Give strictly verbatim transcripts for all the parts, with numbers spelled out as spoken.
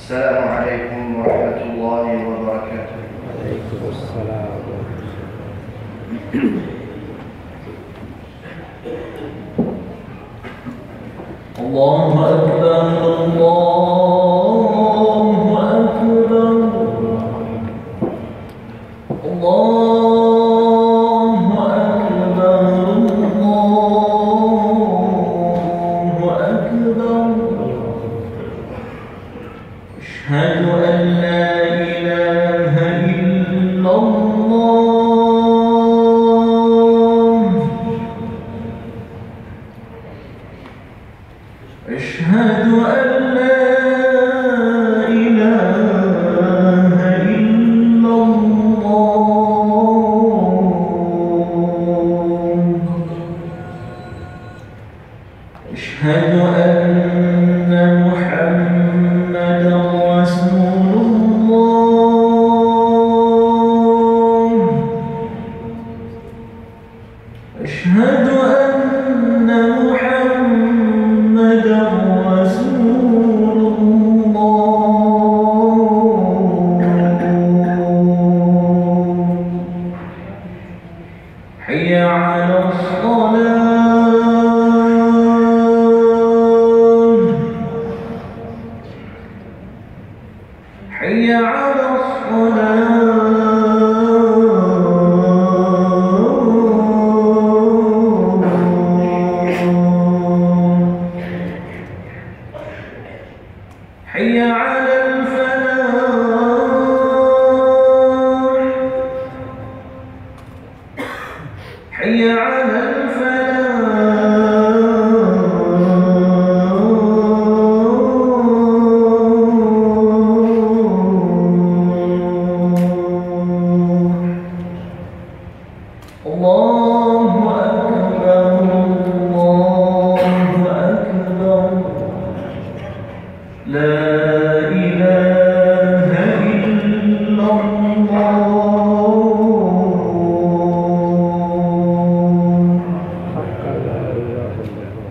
السلام عليكم ورحمة الله وبركاته. وعليكم السلام. الله أكبر الله أكبر الله أكبر الله أكبر أشهد أن لا إله إلا الله أشهد أن لا إله إلا الله أشهد أن محمدا رسول الله أشهد أن محمدا رسول الله حي على الصلاة حي على الصلاة حي على الفلاح حي على الفلاح الله أكبر الله أكبر لا إله إلا الله حق لا إله إلا الله.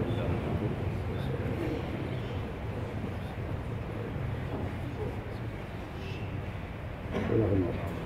اللهم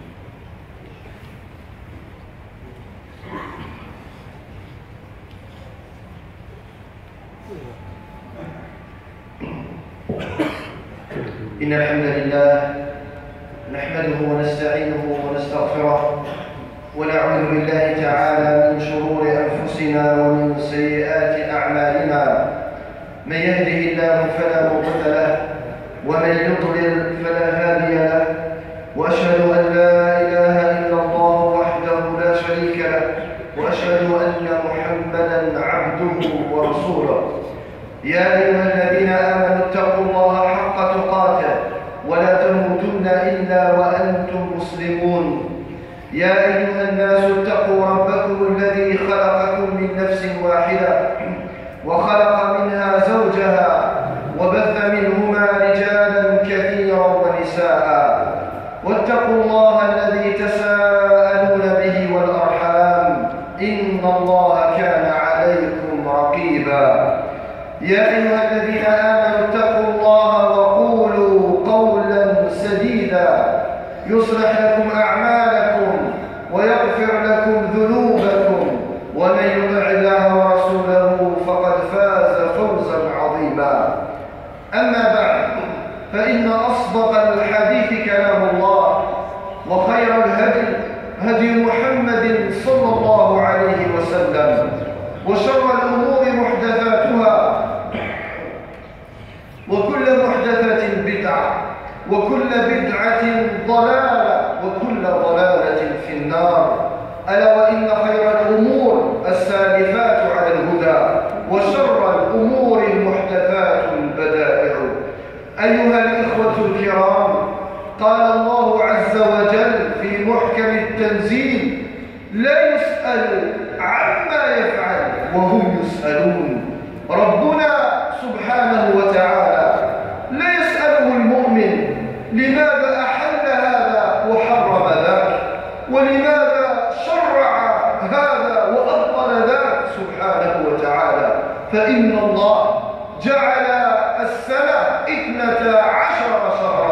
إن الحمد لله نحمده ونستعينه ونستغفره ونعوذ بالله تعالى من شرور أنفسنا ومن سيئات أعمالنا. من يهده الله فلا مضل له ومن يضلل فلا هادي له، وأشهد أن لا إله إلا الله وحده لا شريك له، وأشهد أن محمدا عبده ورسوله. يا أيها الذين آمنوا اتقوا الله حق تقاته ولا تموتن إلا وأنتم مسلمون. يا أيها الناس اتقوا ربكم الذي خلقكم من نفس واحدة وخلق منها زوجها وبث منهما رجالا كثيرا ونساء، واتقوا الله الذي تساءلون به والأرحام إن الله كان عليكم رقيبا. يا أيها الذين آمنوا اتقوا الله وقولوا قولا سديدا يصلح لكم أعمالكم ويغفر لكم ذنوبكم، ومن يطع الله ورسوله فقد فاز فوزا عظيما. أما بعد، فإن أصدق الحديث كلام الله، وخير الهدي هدي محمد صلى الله عليه وسلم، وشر الأمور محدثاتها، وكل محدثة بدعة، وكل بدعة ضلالة، وكل ضلالة في النار. ألا وإن خير الأمور السالفات على الهدى، وشر الأمور المحدثات البدائع. أيها الإخوة الكرام، قال الله عز وجل في محكم التنزيل: لا يسأل عما يفعل وهم يسألون. ربنا سبحانه وتعالى لا يسأله المؤمن لماذا أحل هذا وحرم ذاك، ولماذا شرع هذا وأبطل ذاك سبحانه وتعالى، فإن الله جعل السنة اثنتا عشر شهرا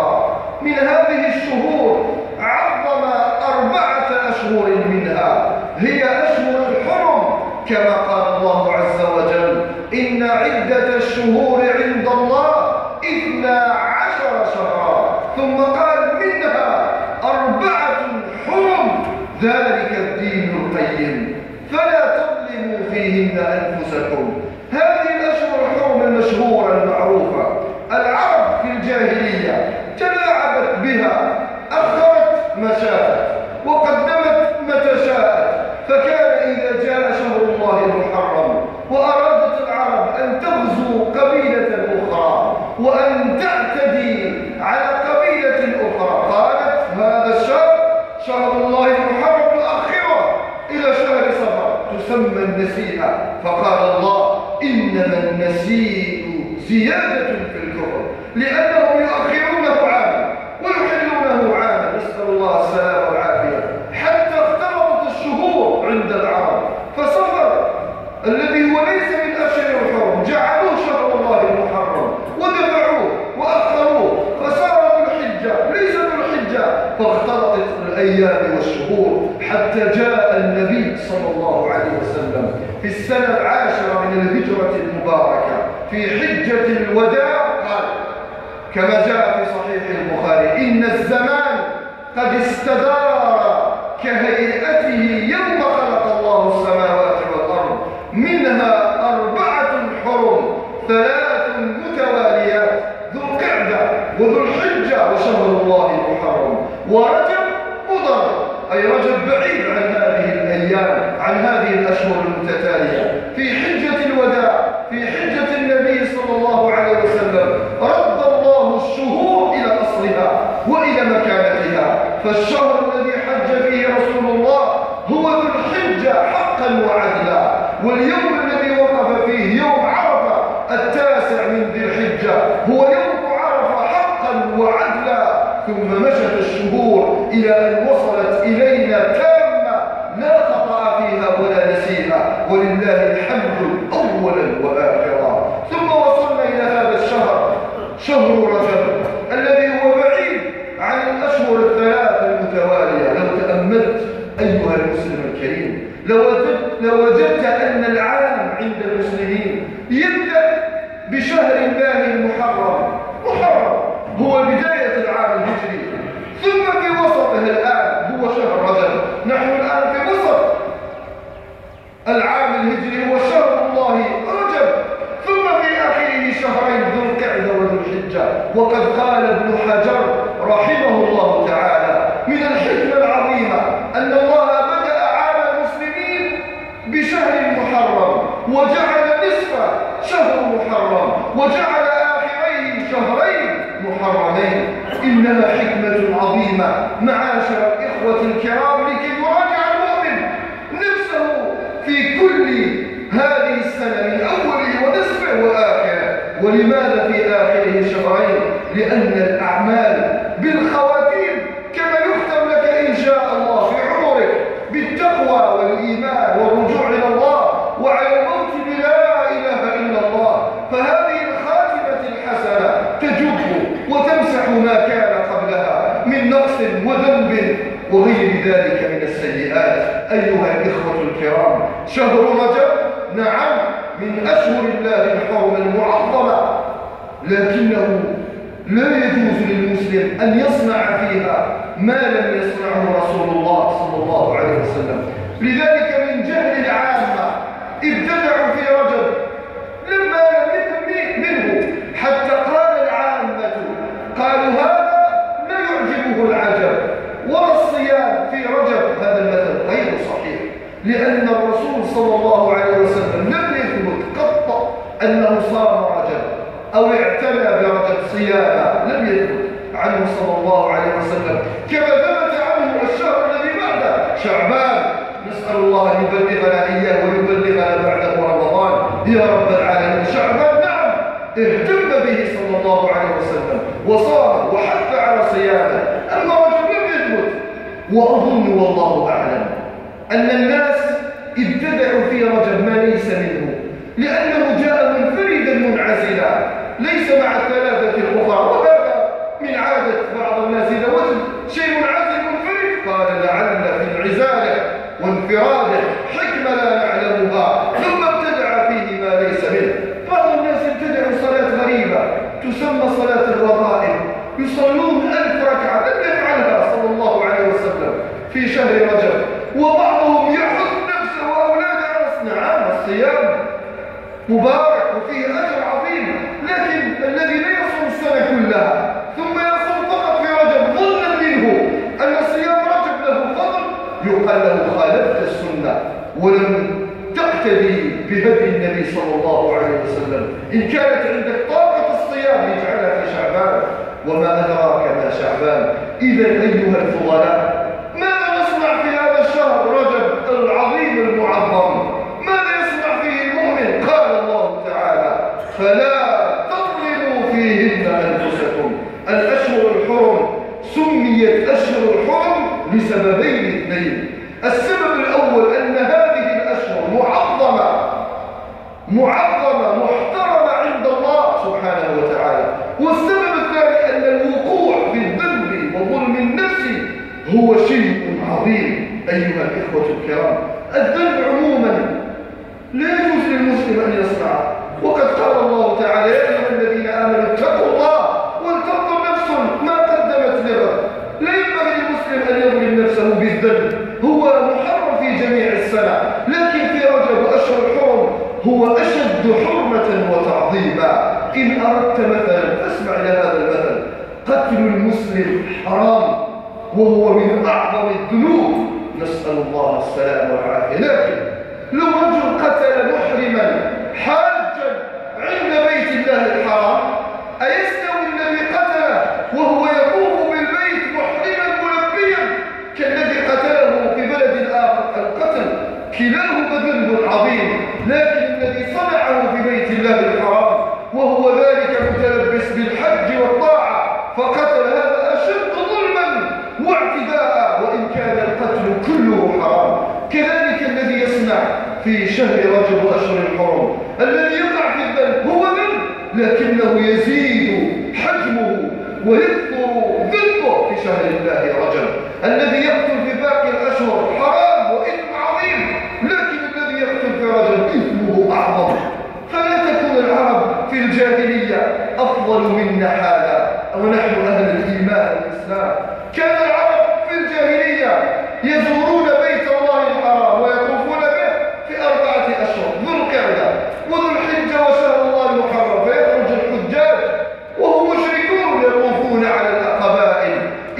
هي أشهر الحرم كما قال الله عز وجل إن عدة الشهور عند الله إثنا عشر شهرا، ثم قال منها أربعة حرم ذلك الدين القيم فلا تظلموا فيهن أنفسكم. هذه الأشهر الحرم المشهورة المعروفة العرب في الجاهلية تلاعبت بها، أخرت ما شاءت وقدمت متى شاءت، فكان إذا جاء شهر الله المحرم وأرادت العرب أن تغزو قبيلة أخرى وأن تعتدي على قبيلة أخرى قالت هذا الشهر شهر الله المحرم الأخيرة إلى شهر صفر تسمى النسيئة، فقال الله إنما النسيء زيادة في الكفر لأنهم يؤخرونه عاما ويحلونه عاما، نسأل الله السلامة والعافية، حتى اختلطت الشهور عند العرب، فصفر الذي هو ليس من أشهر الحرم جعلوه شهر الله المحرم ودفعوه وأخروه فصار ذو الحجة ليس ذو الحجة، فاختلطت الأيام والشهور حتى جاء النبي صلى الله عليه وسلم في السنة العاشرة من الهجرة المباركة في حجة الوداع قال كما جاء في صحيح البخاري إن الزمان قد استدار كهيئته يوم خلق الله السماوات والأرض منها أربعة حرم ثلاث متواليات ذو القعدة وذو الحجة وشهر الله المحرم ورجب مضر أي رجب بعيد عن هذه الأيام عن هذه الأشهر المتتالية. في حجة الوداع في حجة النبي صلى الله عليه وسلم رد الله الشهور إلى أصلها وإلى مكانتها، فالشهر الذي حج فيه رسول الله هو ذو الحجة حقا وعدلا، واليوم الذي وقف فيه يوم عرفة التاسع من ذي الحجة هو يوم عرفة حقا وعدلا، ثم مشت الشهور إلى أن وصلت إلينا تامة لا خطأ فيها ولا نسيئة ولله الحمد أولا وآخرا. ثم وصلنا إلى هذا الشهر شهر رجب الذي هو بعيد عن الأشهر الثلاث المتوالية. لو تأملت أيها المسلم الكريم لوجدت, لوجدت أن العام عند المسلمين يبدأ بشهر الله المحرم، محرم هو بداية العام الهجري، ثم في وسطه الآن هو شهر رجب، نحن الآن في وسط العام الهجري هو شهر الله رجب، ثم في آخره شهرين ذو القعدة وذو الحجة. وقد قال ابن حجر رحمه الله تعالى من الحكمة العظيمة أن الله بدأ عام المسلمين بشهر محرم وجعل نصفه شهر محرم وجعل آخريه شهرين محرمين. إنها حكمة عظيمة معاشر الإخوة الكرام لكي يراجع المؤمن نفسه في كل هذه السنة من أوله ونصفه وآخره. ولماذا في آخره شهرين؟ لأن الأعمال بالخواتيم كما يختم لك إن شاء الله في عمرك بالتقوى والإيمان والرجوع إلى الله وعلى الموت بلا إله إلا الله، فهذه الخاتمة الحسنة تجب وتمسح ما كان قبلها من نقص وذنب وغير ذلك من السيئات. أيها الإخوة الكرام شهر رجب نعم من أشهر الله الحرم المعظمة، لكنه لا يجوز للمسلم أن يصنع فيها ما لم يصنعه رسول الله صلى الله عليه وسلم. لذلك من جهل العامة ابتدعوا في رجب لما لم يكن منه، حتى قال العامة قالوا هذا لا يعجبه العجب، ولا الصيام في رجب. هذا المثل غير صحيح، لأن الرسول صلى الله عليه وسلم لم يثبت قط أنه صام رجب أو اعتنى برجب صياما، لم يثبت عنه صلى الله عليه وسلم، كما ثبت عنه الشهر الذي بعده شعبان. نسأل الله أن يبلغنا إياه ويبلغنا بعده رمضان يا رب العالمين. شعبان نعم اهتم به صلى الله عليه وسلم وصام وحث على صيامه، أما رجب لم يثبت. وأظن والله أعلم أن الناس ابتدعوا في رجب ما ليس منه، لأنه جاء منفردا منعزلا ليس مع الثلاثة الأخرى، وهذا من عادة بعض الناس إذا وجد شيء منعزل منفرد قال لعل في انعزاله وانفراده انفراده حكمة لا نعلمها، ثم ابتدع فيه ما ليس منه. بعض الناس ابتدعوا صلاة غريبة تسمى صلاة الرغائب، يصلون ألف ركعة لم يفعلها صلى الله عليه وسلم في شهر رجب، وبعضهم يحث نفسه وأولاده على نعم الصيام مبارك وفيه أجر عظيم، لكن الذي لا يصوم السنة كلها ثم يصوم فقط في رجب ظنا منه أن صيام رجب له فضل، يقال له خالفت السنة ولم تقتدي بهدي النبي صلى الله عليه وسلم. إن كانت عندك طاقة الصيام اجعلها في شعبان، وما أدراك ما شعبان. إذا أيها الفضلاء، ماذا نصنع في هذا الشهر رجب العظيم المعظم؟ ماذا يصنع فيه المؤمن؟ قال الله تعالى: فلا تظلموا فيهن أنفسكم. الأشهر الحرم سميت أشهر الحرم لسببين اثنين. السبب الأول أن هذه الأشهر معظمة معظمة محترمة عند الله سبحانه وتعالى، والسبب الثاني أن الوقوع في الذنب وظلم النفس هو شيء عظيم. أيها الإخوة الكرام، الذنب عموما لا يجوز للمسلم أن يصنعه، وقد قال الله تعالى: يا أيها الذين آمنوا اتقوا الله ولتنظر نفس ما قدمت لغد. لا ينبغي للمسلم أن يظلم نفسه بالذنب، هو محرم في جميع السنة، لكن في رجب وأشهر الحرم هو أشد حرمة وتعظيما. إن أردت مثلا فاسمع إلى هذا المثل: قتل المسلم حرام وهو من أعظم الذنوب، نسأل الله السلام والعافية. لكن لو رجل قتل محرما حاجا عند بيت الله الحرام، أيستوي الذي قتله وهو يطوف بالبيت محرما ملبيا كالذي قتله في بلد آخر؟ القتل كلاهما ذنب عظيم، لكن الذي صنعه في بيت الله الحرام وهو ذلك متلبس بالحج والطاعة فقتل، هذا أشد ظلما واعتداء، وإن كان القتل كله حرام. كذلك الذي يصنع في شهر رجب وأشهر الحرم، الذي يقع في الذنب هو ذنب لكنه يزيد حجمه ويكثر ذنبه في شهر الله رجب. الذي يقتل في باقي الأشهر حرام وإثم عظيم، لكن الذي يقتل في رجب إثمه أعظم. فلا تكون العرب في الجاهلية أفضل منا حالا ونحن أهل الإيمان والإسلام. كان العرب في الجاهلية يزورون بيت الله الحرام ويطوفون به في أربعة أشهر: ذو القعدة وذو الحجة وشهر الله المحرم، فيخرج الحجاج وهم مشركون يطوفون على القبائل،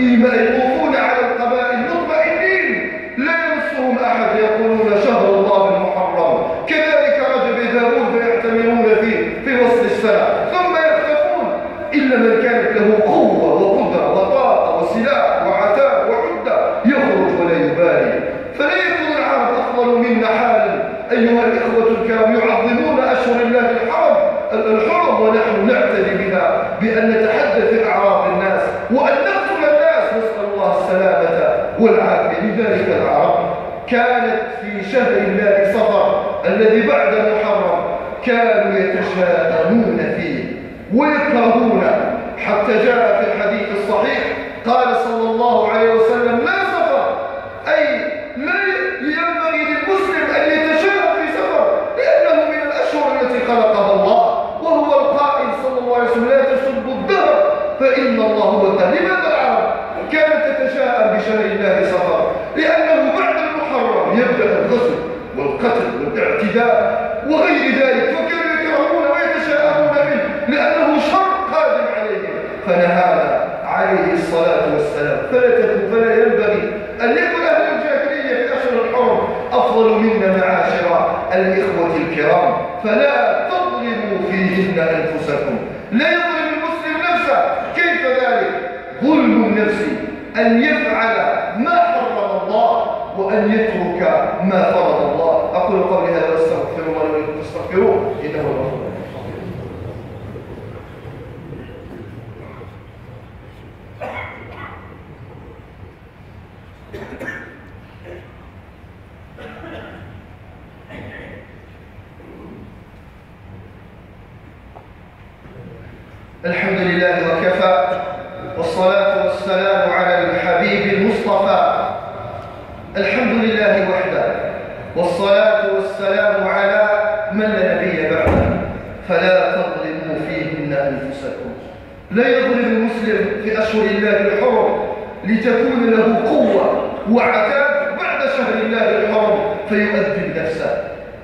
يطوفون على القبائل مطمئنين لا يمسهم أحد، يقولون شهر الله المحرم. كذلك رجب يذهبون فيعتمرون فيه في وسط السنة ثم يختفون، إلا من كانت له قوة وقدرة وطاقة وسلاح وعتاد وعدة يخرج ولا يبالي. فلا يكون العرب أفضل منا حالا أيها الإخوة الكرام، يعظمون أشهر الله الحرم الحرم ونحن نعتدي بها بأن نتحدث في أعراض الناس وأن نقتل الناس، نسأل الله السلامة والعافية. لذلك العرب كانت في شهر الله صفر الذي بعد محرم كانوا يتشاءمون فيه ويكرهون، حتى جاء في الحديث الصحيح قال صلى الله عليه وسلم: لا سفر، أي لا ينبغي للمسلم أن يتشاءم في سفر، لأنه من الأشهر التي خلقها الله، وهو القائل صلى الله عليه وسلم: لا تسبوا الدهر فإن الله هو الدهر. لماذا العرب كانت تتشاءم بشهر الله صفر؟ لأنه بعد المحرم يبدأ الغزو والقتل والاعتداء وغير ذلك، فكانوا يكرهون ويتشاءمون منه لأنه شر قادم عليهم. فنهانا عليه الصلاة والسلام. فلا تكون فلا ينبغي أن يكون أهل الجاهلية في أشهر الحرم أفضل منا معاشر الإخوة الكرام. فلا تظلموا فيهن أنفسكم. لا يظلم المسلم نفسه. كيف ذلك؟ ظلم النفس أن يفعل ما حرم الله وأن يترك ما فرض الله. أقول قولي هذا واستغفر الله ولكم فاستغفروه إنه هو الغفور الرحيم. الحمد لله وكفى، والصلاة والسلام على الحبيب المصطفى الحمد لله وحده، والصلاة والسلام على من لا نبي بعده، فلا تظلموا فيهن أنفسكم. لا يظلم المسلم في أشهر الله الحرم لتكون له قوة وعتاد بعد شهر الله الحرم فيؤدب نفسه.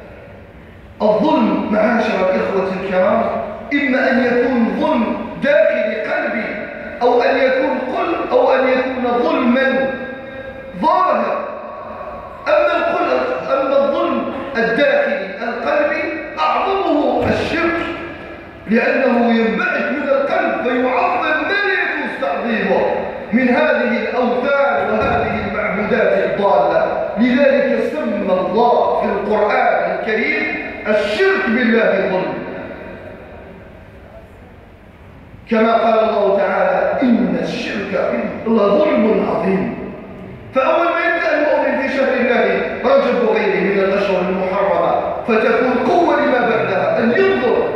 الظلم معاشر الإخوة الكرام إما أن يكون ظلم داخل قلبي أو أن يكون قل أو أن يكون ظلما ظاهر. أما القل أما الظلم الداخلي القلبي أعظمه الشرك، لأنه ينبعث من القلب فيعظم ما لا يجوز تعظيمه من هذه الأوثان وهذه المعبودات الضالة. لذلك سمى الله في القرآن الكريم الشرك بالله ظلم، كما قال الله تعالى إن الشرك لظلم عظيم. فأول ما يبدأ المؤمن في شهر الله رجب وغيره من الأشهر المحرمة فتكون قوة لما بعدها أن ينظر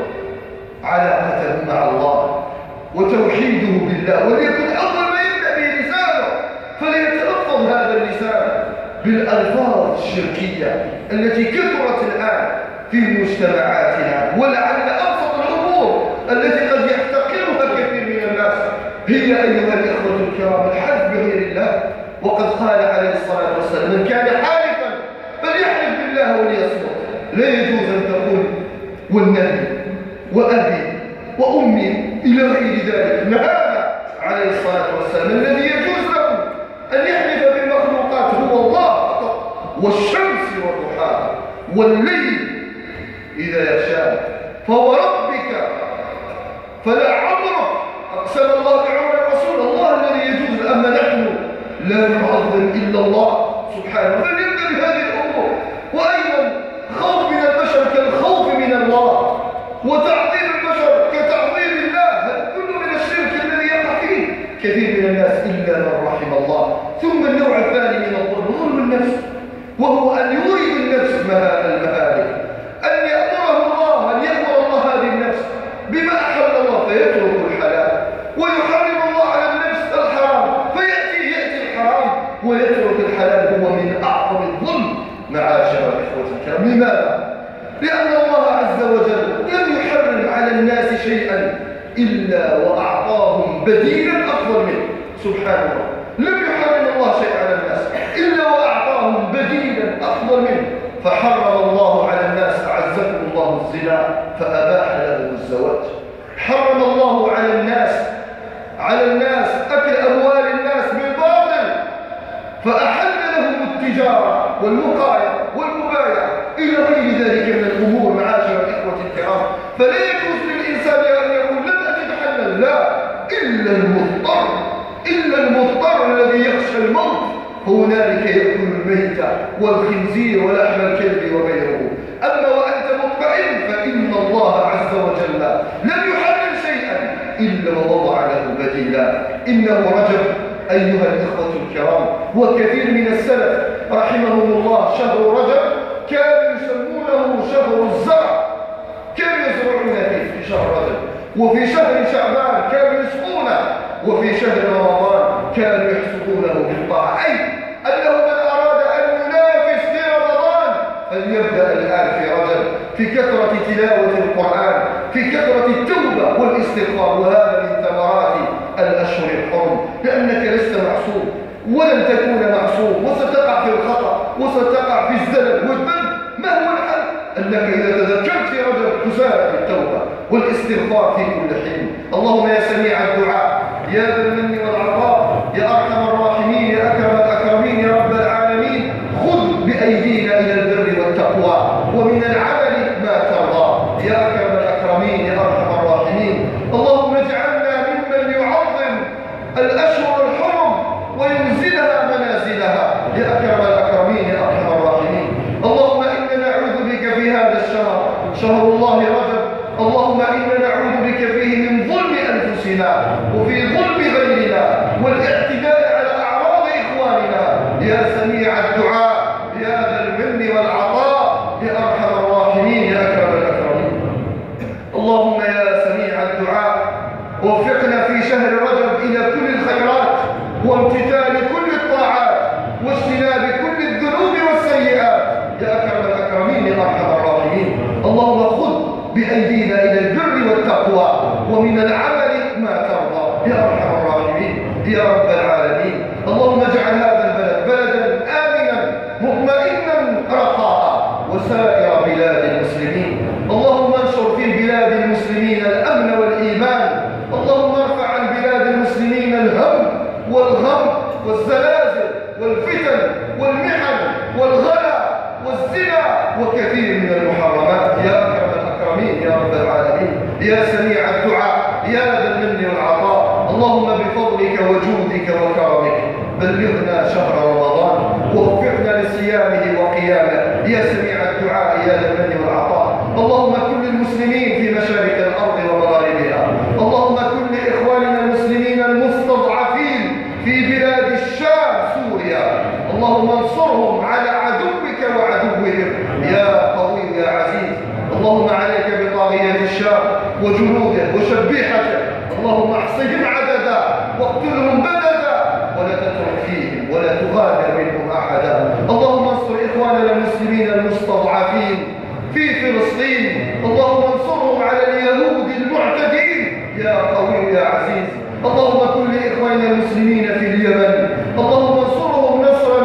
علاقته مع الله وتوحيده بالله، وليكن أول ما يبدأ به لسانه فليتلفظ هذا اللسان بالألفاظ الشركية التي كثرت الآن في مجتمعاتنا. ولعل أبسط الأمور التي قد يحتقرها كثير من الناس هي أيها الإخوة الكرام الحلف بغير الله. وقد قال عليه الصلاة والسلام من كان حالفا فليحلف بالله وليصمت. لا يجوز أن تقول والنبي وأبي وأمي إلى غير ذلك. نهانا عليه الصلاة والسلام الذي يجوز له أن يحلف بالمخلوقات هو الله فقط، والشمس وضحاها والليل إذا يغشى فوربك فلا عمرك أقسم الله بعمر الرسول. الله الذي يجوز. أما نحن لا نعظم إلا الله سبحانه. فلنبدأ بهذه الأمور. وأيضا خوف من البشر كالخوف من الله، وتعظيم البشر كتعظيم الله. كل من الشرك الذي يقع فيه كثير من الناس إلا من رحم الله. ثم النوع الثاني من الظلم ظلم النفس، وهو أن يريد النفس المهالك، أن يأمره الله أن يأمر الله هذه النفس بما أحل الله فيترك الحلال، ويحرم الله على النفس الحرام فيأتي يأتي الحرام ويترك الحلال. هو من أعظم الظلم معاشر الإخوة الكرام. لماذا؟ لأن الله عز وجل لم يحرم على الناس شيئا إلا وأعطاهم بديلا أفضل منه سبحانه الله. لم يحرم الله شيء على الناس إلا وأعطاهم بديلا أفضل منه. فحرم الله على الناس أعزكم الله الزنا فأباح له الزواج. حرم الله على الناس على الناس أكل أموال الناس بالباطل فأحل لهم التجارة والوقاية والمبايعة إلى غير ذلك من الأمور معاشر الإخوة الكرام. فلا يجوز للإنسان أن يقول لن أجد حلا، لا، إلا المضطر إلا المضطر الذي يخشى الموت هنالك يأكل الميتة والخنزير ولحم الكلب وغيره. أما وأنت مطمئن فإن الله عز وجل لم يحرم شيئا إلا ووضع له بديلا. إنه رجب أيها الإخوة الكرام، وكثير من السلف رحمهم الله شهر رجب كانوا يسمونه شهر الزرع، كانوا يزرعون فيه في شهر رجب، وفي شهر شعبان كانوا يسقونه، وفي شهر رمضان كانوا يحسبونه بالطاعة. أي أنه من أراد أن ينافس في رمضان فليبدأ الآن في رجب في كثرة تلاوة القرآن، في كثرة التوبة والاستغفار. وهذا من ثمرات الأشهر الحرم، لأنك لست معصوم ولن تكون معصوم، وستقع في الخطأ وستقع في الزلل والذنب. ما هو الحل؟ أنك إذا تذكرت في رجب تسارع بالتوبة والاستغفار في كل حين. اللهم يا سميع الدعاء يا ذا المن والعطاء يا أرحم الراحمين يا أكرم الأكرمين يا رب العالمين، خذ بأيدينا إلى البر والتقوى ومن العمل ما ترضى يا أكرم الأكرمين يا أرحم الراحمين. اللهم اجعلنا ممن يعظم الأشهر الحرم وينزلها منازلها يا أكرم الأكرمين يا أرحم الراحمين. اللهم إنا نعوذ بك في هذا الشهر شهر الله رجب، اللهم إنا نعوذ بك فيه من ظلم أنفسنا وفي ظلم غيرنا والاعتداء على أعراض إخواننا يا سميع الدعاء يا ذا المن والعطاء يا أرحم الراحمين يا أكرم الأكرمين. اللهم يا سميع الدعاء وفقنا في شهر رجب إلى كل الخيرات وامتثال كل الطاعات واجتناب كل وسائر بلاد المسلمين. اللهم انشر في بلاد المسلمين الأمن والإيمان. اللهم ارفع عن بلاد المسلمين الهم والغم والزلازل والفتن والمحن والغلا والزنا وكثير من المحرمات يا أكرم الأكرمين يا رب العالمين يا سميع الدعاء يا ذا المن والعطاء. اللهم بفضلك وجودك وكرمك بلغنا شهر رمضان ووفقنا لصيامه وقيامه يا سميع الدعاء يا ذا المن والعطاء. اللهم كن للمسلمين في مشارق الأرض ومغاربها. اللهم كن لإخواننا المسلمين المستضعفين في بلاد الشام سوريا. اللهم انصرهم على عدوك وعدوهم يا قوي يا عزيز. اللهم عليك بطاغية الشام وجنوده وشبيحته. اللهم احصهم عددا واقتلهم بددا ولا تترك فيهم ولا تغادر منهم أحدا. اللهم انصر إخواننا المسلمين المستضعفين في فلسطين. اللهم انصرهم على اليهود المعتدين يا قوي يا عزيز. اللهم كن لإخواننا المسلمين في اليمن. اللهم انصرهم نصرا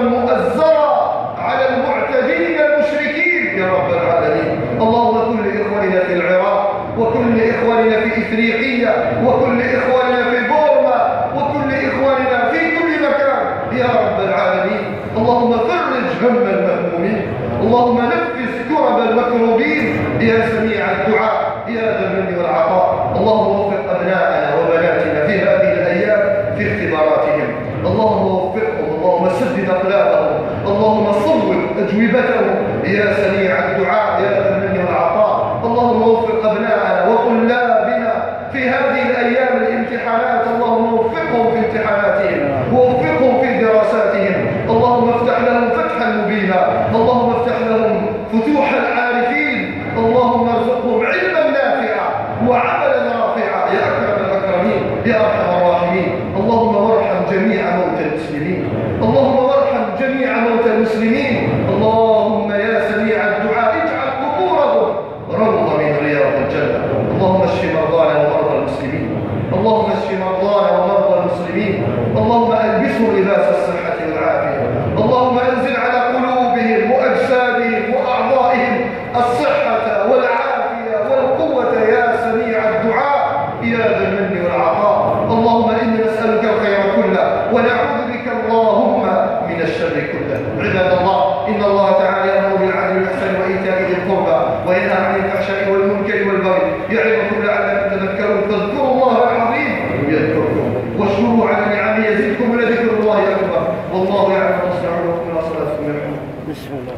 مؤزرا على المعتدين المشركين يا رب العالمين. اللهم كن لإخواننا في العراق وكن لإخواننا في إفريقيا وكن لإخواننا في بورما وكن لإخواننا في كل مكان يا رب العالمين. اللهم فرج هم المهمومين. اللهم نفس كرب المكروبين يا سميع الدعاء يا ذا المن والعطاء. اللهم وفق أبناءنا وبناتنا في هذه الأيام في اختباراتهم. اللهم وفقهم. اللهم سدد أقلامهم. اللهم صوب أجوبتهم يا سميع الدعاء يا ذا المن والعطاء. اللهم وفق أبناءنا وطلابنا في هذه الأيام الامتحانات. اللهم وفقهم في امتحاناتهم ووفقهم في دراساتهم. اللهم افتح لهم فتحا مبينا. اللهم افتح لهم فتوح العارفين. اللهم ارزقهم علما نافعا وعملا رافعا يا أكرم الأكرمين يا أرحم الراحمين. اللهم وارحم جميع موتى المسلمين. اللهم وارحم جميع موتى المسلمين. اللهم يا سميع الدعاء اجعل قبورهم روضة من رياض الجنة. اللهم اشف مرضانا ومرضى المسلمين. اللهم اشف مرضانا ومرضى المسلمين. اللهم البسوا لباس الصحة والعافية. اللهم انزل على قلوبهم وأجسادهم وأعضائهم الصحة والعافية والقوة يا سميع الدعاء يا ذا المن والعطاء. اللهم إنا نسألك الخير كله ونعوذ بك اللهم من الشر كله. عباد الله إن الله تعالى يأمر بالعدل والإحسان وإيتاء ذي القربى وينهى عن الفحشاء والمنكر والبغي يعظكم لعلكم تذكرون. فاذكروا الله العظيم يذكركم واشكروا على نعمه يزدكم ولذكر الله أكبر والله يعلم ما تصنعون وقنا صلاتكم يرحمكم. بسم الله.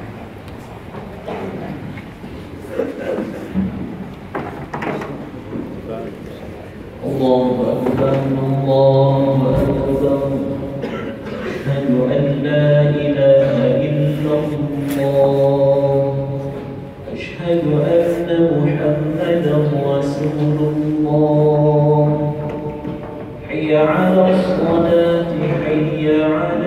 الله أكبر الله أكبر أشهد أن لا إله إلا الله أشهد أن محمدا رسول الله. حي على الصلاة حي على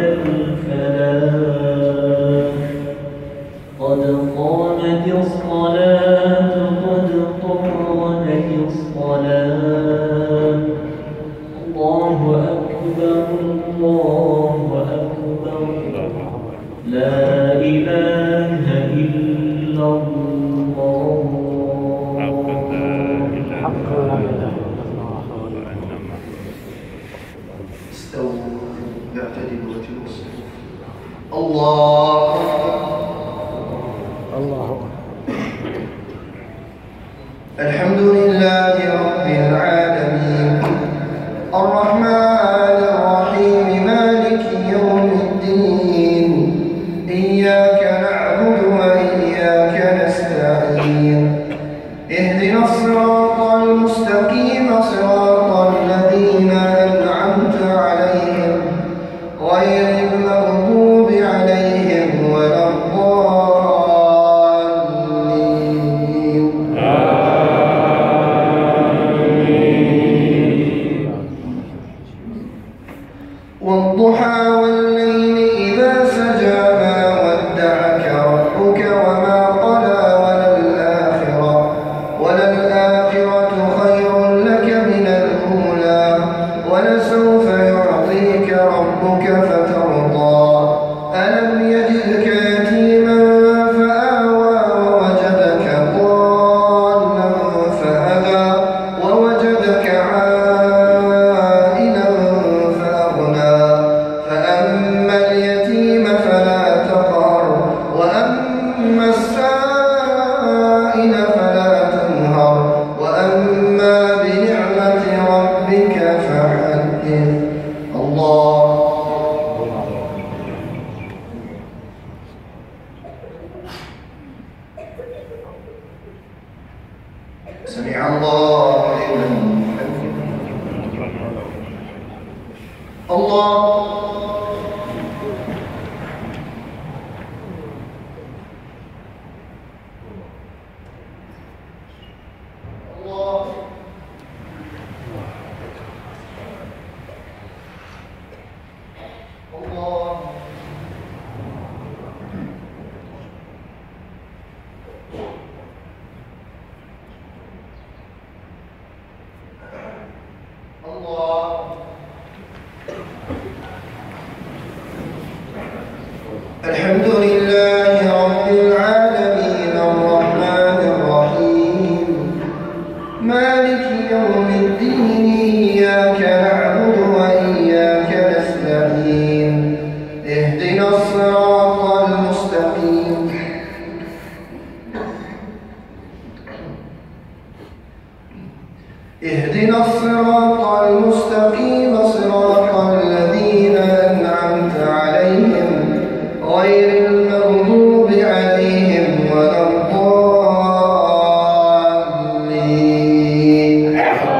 الفلاح قد قامت الصلاة قد قامت الصلاة. الله أكبر الله أكبر لا إله إلا الله. حق لا إله إلا الله. استووا اعتدلوا وجهوا الصفوف. الله الله أكبر. الحمد لله رب العالمين الرحمن الرحيم مالك يوم الدين إياك نعبد وإياك نستعين اهدنا الصراط المستقيم صراط الذين أنعمت عليهم غير المغضوب عليهم سمع الله لمن حمده. الله الحمد لله رب العالمين الرحمن الرحيم مالك يوم الدين إياك نعبد وإياك نستعين اهدنا الصراط المستقيم اهدنا الصراط المستقيم صراط الذين أنعمت عليهم غير المغضوب عليهم ولا الضالين.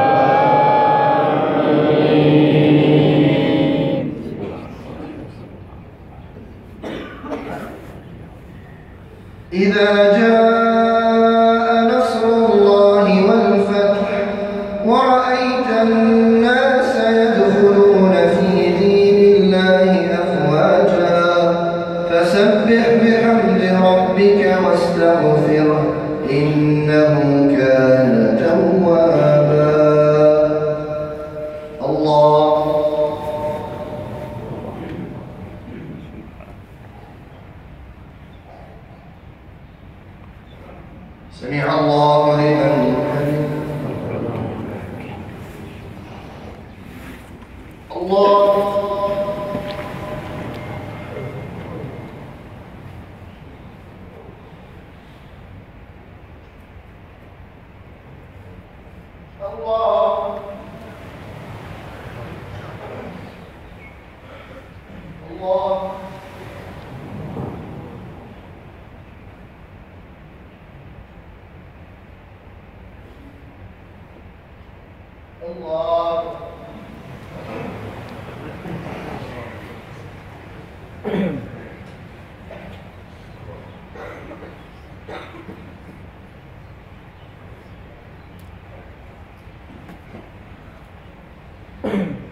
إذا جاء نصر الله والفتح ورأيت الناس يدخلون في دين الله أفواجا فسبح بحمد ربك واستغفره إنه كان توابا. الله سمع الله لمن حمده. الله الله الله الله Ahem.